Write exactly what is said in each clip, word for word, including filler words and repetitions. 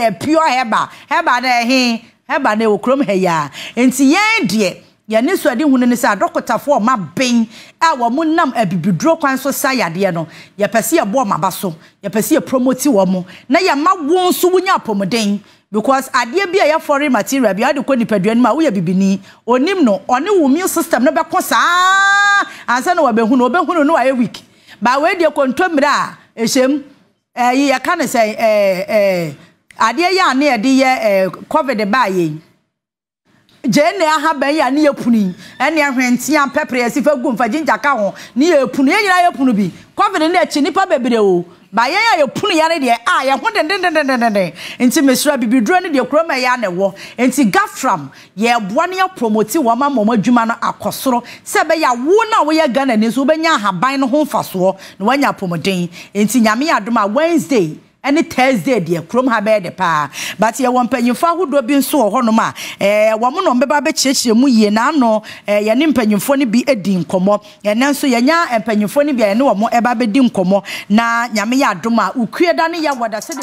a pure heba heba na he heba na okrom he ya enti yen de ya ne so ade hunu ne sa dokotafo ma ben a wo mu nam abibidro kwan so sa yade no ya pese ye bo maba so ya pese ye promote wo mu na ya ma won so wunya apomoden because ade bia ya foreign material bia de ko nipaduan ma wo ya bibini onim no one wo immune system no be ko sa ansa na wo be hunu obe hunu no wa week ba we de kontomira ehiem eh ya ka ne say eh eh ade ya na ye de ye covid ba ye jene aha ban ya ne yapuni ene ahwentia pepre asifa gu mfa jinja ka ho ne yapuni yenyina yapunu bi covid na echi nipa bebere o ba ye ya yapunu ya ne de a ye ho den den den den den enti mesura bibiduro ne de kroma ya ne wo enti GHAFTRAM ye boa ne ya promote wo ma mama dwuma no akosoro se be ya wo na wo ye Ghana ne so benya ahaban no ho mfaso no wanya pomoden enti nyame ya doma Wednesday any Thursday dear krom ha be de pa but ye won panyimfo ahodo bi nso ho no ma eh wo mo no mbeba be chiechire mu yie na no eh ye ne mpanyimfo ne bi edi nkomo ye ne nso ye nya mpanyimfo ne bi ye ne wo mo eba be di nkomo na nyame ya adoma ukue da ne ya wada se de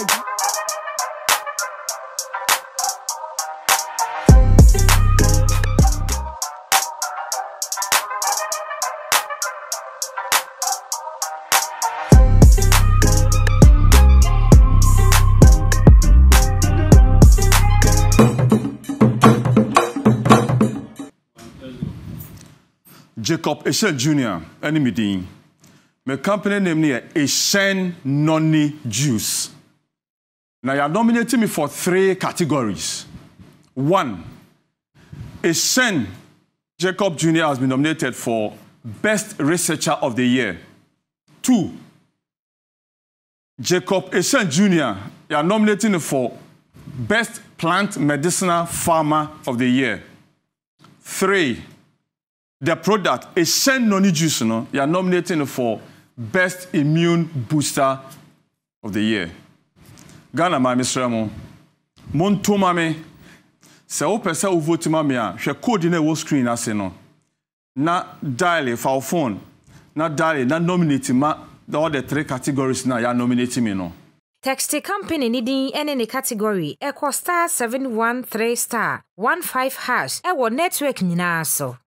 Jacob Eshen Junior enemy din. My company name near Eshen Noni Juice. Now you are nominating me for three categories. One, Eshen Jacob Junior has been nominated for Best Researcher of the Year. Two, Jacob Eshen Junior You are nominating me for Best Plant Medicinal Farmer of the Year. Three, the product, Eshen Noni Juice, no, you are nominating for Best Immune Booster of the Year. Ghana, my Mister Mo, Monto Mame, se o pesa u vote mame a, she code in a screen as no. Na dial for our phone, na dial, na nominate ma all the three categories now you are nominating me no. Text company needing any category, equal star seven one three star one five hash, equal network nina so.